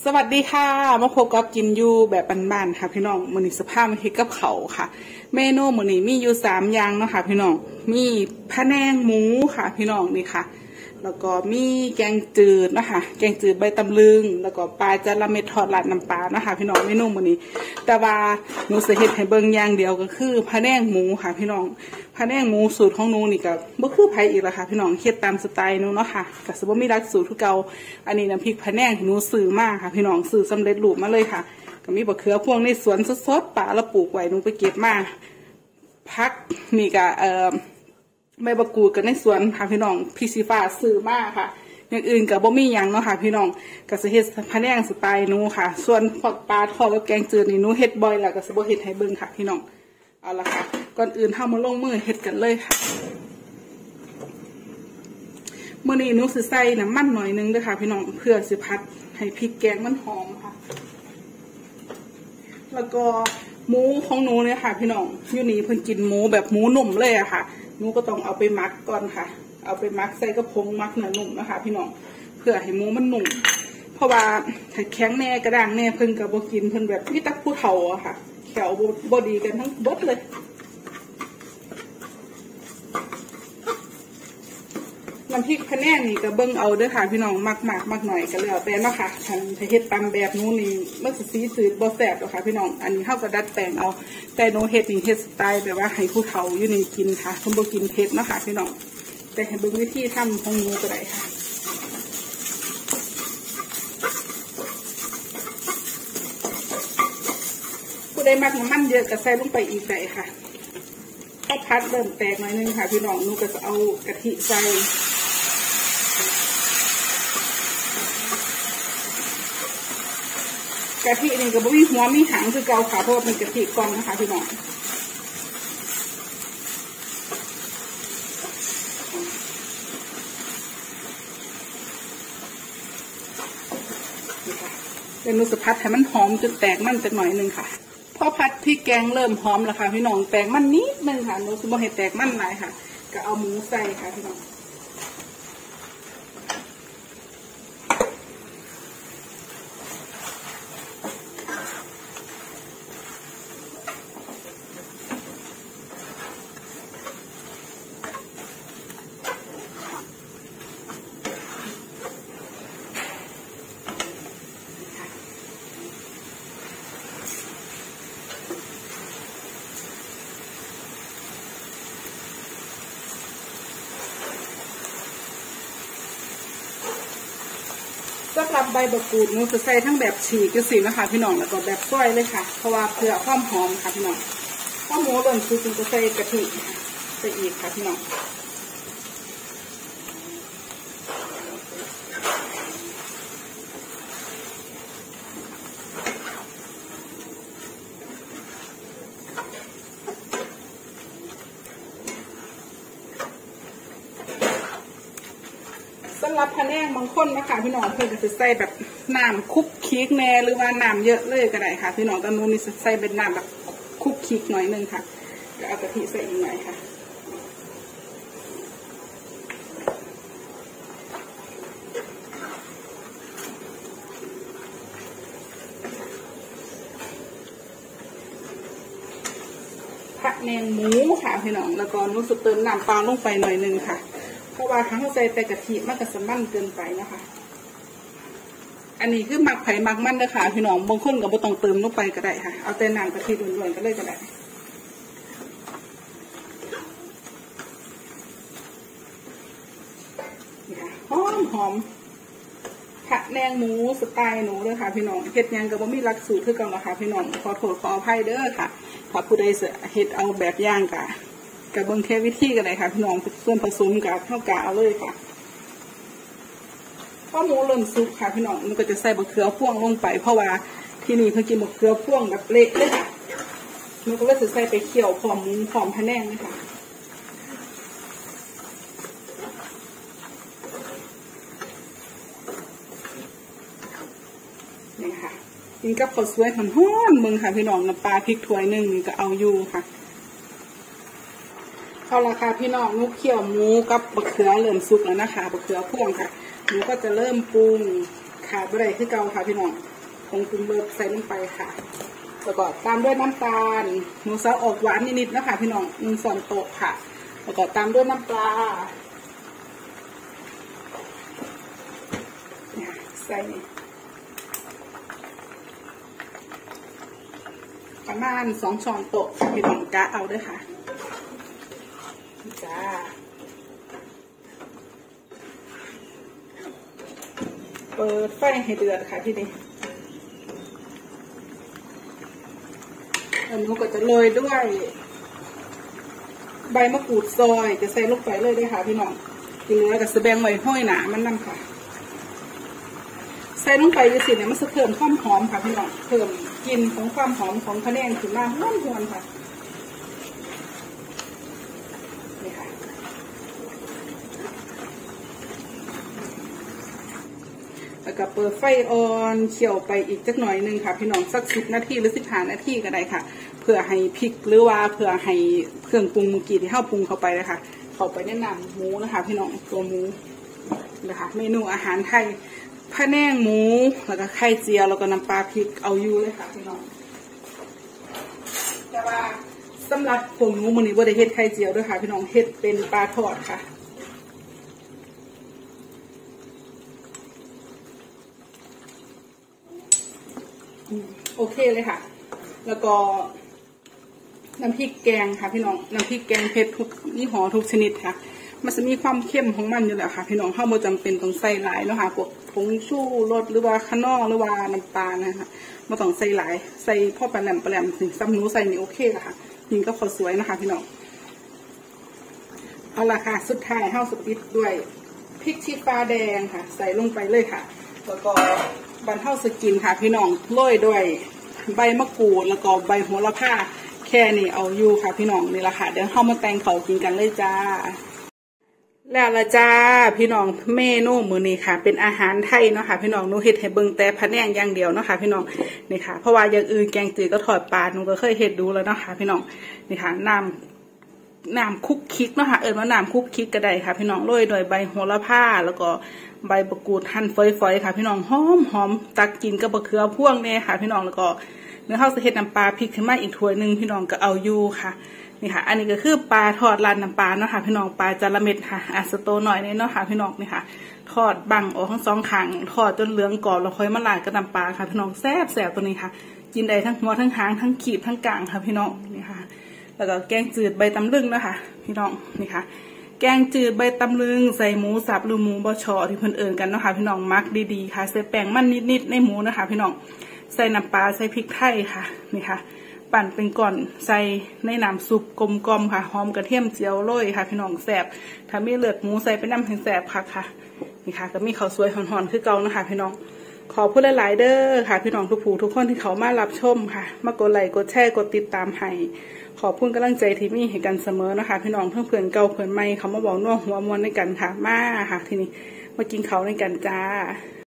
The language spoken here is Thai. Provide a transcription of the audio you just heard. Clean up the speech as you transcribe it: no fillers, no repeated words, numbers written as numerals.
สวัสดีค่ะมาพบกับกินยูแบบบ้านๆค่ะพี่น้องมื้อนี้สภาพมันเฮ็ดกับเขาค่ะเมนูมื้อนี้มีอยู่3อย่างเนาะค่ะพี่น้องมีพะแนงหมูค่ะพี่น้องนี่ค่ะแล้วก็มีแกงจืดนะคะแกงจืดใบตำลึงแล้วก็ปลาจาระเม็ดทอดราดน้ำปลานะคะพี่น้องเมนูมื้อนี้แต่ว่าหนูสิเฮ็ดให้เบิ่งอย่างเดียวก็คือพะแนงหมูค่ะพี่น้องพะแนงหมูสูตรของหนูนี่ก็บ่คือไผอีกละค่ะพี่น้องเฮ็ดตามสไตล์หนูเนาะค่ะก็สิบ่มีหลักสูตรคือเก่าอันนี้น้ำพริกพะแนงที่หนูซื้อมาค่ะพี่น้องซื้อสำเร็จรูปมาเลยค่ะก็มีบักเขือพวงในสวนสดๆป่าแล้วปลูกไว้หนูไปเก็บมาพักนี่ก็ใบบักกูดกันในสวนค่ะพี่น้องพี่ซีฟ้าซื้อมาค่ะอย่างอื่นกับบ่มีหยังเนาะค่ะพี่น้องก็สิเฮ็ดพะแนงสไตล์หนูค่ะส่วนพวกปลาทอดกับแกงจืดนี่หนูเฮ็ดบ่อยแล้วก็สิบ่เฮ็ดให้เบิ่งค่ะพี่น้องเอาละค่ะก่อนอื่นเฮามาลงมือเฮ็ดกันเลยค่ะมื้อนี้หนูสิใส่น้ำมันหน่อยนึงเด้อค่ะพี่น้องเพื่อสิผัดให้พริกแกงมันหอมค่ะแล้วก็หมูของหนูเนี่ยค่ะพี่น้องอยู่นี่เพิ่นกินหมูแบบหมูนุ่มเลยอะค่ะหนูก็ต้องเอาไปหมักก่อนค่ะเอาไปหมักใส่กระพงหมักเนื้อนุ่มนะคะพี่น้องเพื่อให้หมูมันนุ่มเพราะว่าถ้าแข็งแน่กระด้างแน่เพิ่นก็บ่กินเพิ่นแบบมีแต่ผู้เฒ่าอะค่ะแขวบ่ดีกันทั้งเบิดเลยน้ำพริกพะแนงนี่ก็เบิ่งเอาเด้อค่ะพี่น้องมักหน่อยก็แล้วแต่เนาะค่ะถ้าเฮ็ดตามแบบนู้นนี่มันสิสีสืดบ่แซ่บหรอกค่ะพี่น้องอันนี้เฮาก็ดัดแปลงเอาแต่หนูเฮ็ดนี่เฮ็ดสไตล์แบบว่าให้ผู้เฒ่าอยู่นี่กินค่ะเพิ่นบ่กินเผ็ดเนาะค่ะพี่น้องแต่ให้เบิ่งวิธีทำของหนูก็ได้ค่ะผู้ใดมักน้ำมันเยอะก็ใส่ลงไปอีกได้ค่ะพอพัดเริ่มแตกหน่อยนึงค่ะพี่น้องหนูก็จะเอากะทิใส่กะทินี่ก็บ่มีหัวมีหางคือเก่าค่ะเพราะว่าเป็นกะทิกล่องนะคะพี่น้องเดี๋ยวหนูจะพัดให้มันหอมจนแตกมันจะหน่อยนึงค่ะพอพัดพริกแกงเริ่มหอมแล้วค่ะพี่น้องแตกมันนิดนึงค่ะหนูจะบ่ให้แตกมันหลายค่ะก็เอาหมูใส่ค่ะพี่น้องสำหรับใบบักกูดหนูจะใส่ทั้งแบบฉีกก็สินะคะพี่น้องแล้วก็แบบซอยเลยค่ะเพราะว่าเพื่อความหอมค่ะพี่น้องข้าวหมูเริ่มสุกจะใส่กะทิใส่อีกค่ะพี่น้องสำหรับพะแนงบางคนนะคะพี่น้องเพื่อจะใส่แบบน้ำคุกคิกแน่หรือว่าน้ำเยอะเลยก็ได้ค่ะพี่น้องตอนนู้นนี่ใส่เป็นน้ำแบบคุกคิกหน่อยนึงค่ะแล้วเอากะทิใส่อีกหน่อยค่ะพะแนงหมูค่ะพี่น้องแล้วก็นู้นเติมน้ำปลาลงไปหน่อยนึงค่ะเพราะว่าทั้งใส่แต่กะทิมันก็สมันเกินไปนะคะอันนี้คือหมักไผ่หมักมันนะคะพี่น้องบางคนก็บ่ต้องเติมลงไปก็ได้ค่ะเอาแต่น้ำกะทิล้วนๆก็เลยก็ได้หอมผัดแนงหมูสไตล์หนูเลยค่ะพี่น้องเฮ็ดยังก็บ่มีหลักสูตรคือกันนะคะพี่น้องขอโทษขออภัยเด้อค่ะถ้าผู้ใดเฮ็ดเอาแบบย่างกับเบิ่งแค่วิธีก็ได้ค่ะพี่น้องส่วนผสมกับเท่ากะเอาเลยค่ะพอหมูเริ่มสุกค่ะพี่น้องมันก็จะใส่บักเขือพ่วงลงไปเพราะว่าที่นี่เพิ่งกินบักเขือพ่วงแบบเละเลยค่ะมันก็เลยจะใส่ไปเคี่ยวพร้อมหมูพร้อมพะแนงเลยค่ะนี่ค่ะกินกับข้าวสวยหอมๆมึงค่ะพี่น้องน้ำปลาพริกถ้วยนึงนี่ก็เอาอยู่ค่ะเอาละค่ะพี่น้องนุกเคี่ยวหมูกับบักเขือเริ่มสุกแล้วนะคะบักเขือพ่วงค่ะหนูก็จะเริ่มปรุงขขาดไม่ได้คือเก่าค่ะพี่น้องผงปรุงรสใส่ลงไปค่ะแล้วก็ตามด้วยน้ำตาลหมูสับออกหวานนิดๆนะคะพี่น้อง1 ช้อนโต๊ะค่ะแล้วก็ตามด้วยน้ำปลาใส่ประมาณ2 ช้อนโต๊ะค่ะพี่น้องกะเอาด้วยค่ะจ้าเปิดไฟให้เดือดค่ะที่นี่อันนี้ก็จะโรยด้วยใบมะกรูดซอยจะใส่ลงไปเลยด้วยค่ะพี่น้องทีนี้กับสแบงไว้ห้อยหนามันนั่นค่ะใส่ลงไปจะสิเนี่ยมันจะเพิ่มความหอมค่ะพี่น้องเพิ่มกลิ่นของความหอมของพะแนงขึ้นมาหอมๆค่ะนี่ค่ะแล้วก็เปิดไฟอ่อนเคี่ยวไปอีกสักหน่อยนึงค่ะพี่น้องสัก10 นาทีหรือ15 นาทีก็ได้ค่ะเพื่อให้พริกหรือว่าเพื่อให้เครื่องปรุงเมื่อกี้ที่เข้าปรุงเข้าไปนะคะเข้าไปแนะนำหมูนะคะพี่น้องตัวหมูนะคะเมนูอาหารไทยพะแนงหมูแล้วก็ไข่เจียวแล้วก็น้ำปลาพริกเอาอยู่เลยค่ะพี่น้องแต่ว่าสำหรับพวกหนูมื้อนี้บ่ได้เฮ็ดไข่เจียวด้วยค่ะพี่น้องเฮ็ดเป็นปลาทอดค่ะโอเคเลยค่ะแล้วก็น้ำพริกแกงค่ะพี่น้องน้ำพริกแกงเผ็ดทุกยี่ห้อทุกชนิดค่ะมันจะมีความเข้มของมันอยู่แล้วค่ะพี่น้องเฮาบ่จำเป็นต้องใส่หลายแล้วค่ะพวกผงชูรสหรือว่าขนอหรือว่าน้ำตาลนะคะบ่ต้องใส่หลายใส่พอปลาแหลมถึงซ้ำหนูใส่นี่โอเคละค่ะนี่ก็พอสวยนะคะพี่น้องเอาละค่ะสุดท้ายเฮาสปิดด้วยพริกชี้ฟ้าแดงค่ะใส่ลงไปเลยค่ะแล้วก็บันเทาสกินค่ะพี่น้องโรยด้วยใบมะกรูดแล้วก็ใบโหระพาแค่นี้เอาอยู่ค่ะพี่น้องนี่แหละค่ะเดี๋ยวเข้ามาแต่งเขากินกันเลยจ้าแล้วละจ้าพี่น้องเมนูมื้อนี้ค่ะเป็นอาหารไทยเนาะค่ะพี่น้องหนูเฮ็ดให้เบิ่งแต่พะแนงอย่างเดียวเนาะค่ะพี่น้องนี่ค่ะเพราะว่าอย่างอื่นแกงจืดก็ทอดปลาหนูก็เคยเฮ็ดดูแล้วเนาะค่ะพี่น้องนี่ค่ะน้ำคุกคิกเนาะค่ะว่าน้ำคุกคิกก็ได้ค่ะพี่น้องโรยด้วยใบโหระพาแล้วก็ใบมะกรูดหั่นฝอยๆค่ะพี่น้องหอมตักกินกับมะเขือพ่วงเนี่ยค่ะพี่น้องแล้วก็เนื้อข้าวเสด็จน้ำปลาพริกขึ้นมาอีกถ้วยนึงพี่น้องก็เอาอยู่ค่ะนี่ค่ะอันนี้ก็คือปลาทอดราดน้ำปลาเนาะค่ะพี่น้องปลาจาระเม็ดค่ะสโตหน่อยเนี่ยเนาะค่ะพี่น้องนี่ค่ะทอดบังออกทั้ง2 ข้างทอดจนเหลืองกรอบแล้วค่อยมาราดกับน้ำปลาค่ะพี่น้องแซ่บตัวนี้ค่ะกินได้ทั้งหัวทั้งหางทั้งขีบทั้งกลางค่ะพี่น้องนี่ค่ะแล้วก็แกงจืดใบตำลึงนะคะพี่น้องนี่ค่ะแกงจืดใบตำลึงใส่หมูสับหรือหมูบอชอที่เพิ่นเอิญกันเนาะค่ะพี่น้องมักดีๆค่ะใส่แป้งมันนิดๆในหมูนะคะพี่น้องใส่น้ำปลาใส่พริกไทยค่ะนี่ค่ะปั่นเป็นก่อนใส่ในน้ำซุปกลมๆค่ะหอมกระเทียมเจียวโรยค่ะพี่น้องแซ่บถ้ามีเลือดหมูใส่ไปน้ำแห้งแซ่บค่ะนี่ค่ะก็มีข้าวสวยหอนๆคือเก่านะคะพี่น้องขอพูดหลายๆเด้อค่ะพี่น้องทุกผู้ทุกคนที่เขามารับชมค่ะมากดไลค์กดแชร์กดติดตามให้ขอบคุณกำลังใจที่มีให้กันเสมอนะคะพี่น้องเพื่อนเก่าเพื่อนใหม่เขามาบอกน่วหัวมวนในกันค่ะมาค่ะทีนี้มากินเขาในกันจ้า